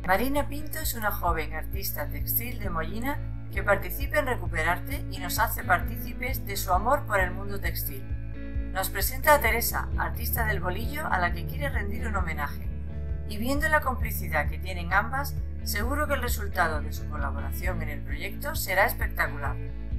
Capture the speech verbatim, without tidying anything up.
Marina Pinto es una joven artista textil de Mollina que participa en Recuperarte y nos hace partícipes de su amor por el mundo textil. Nos presenta a Teresa, artista del bolillo a la que quiere rendir un homenaje. Y viendo la complicidad que tienen ambas, seguro que el resultado de su colaboración en el proyecto será espectacular.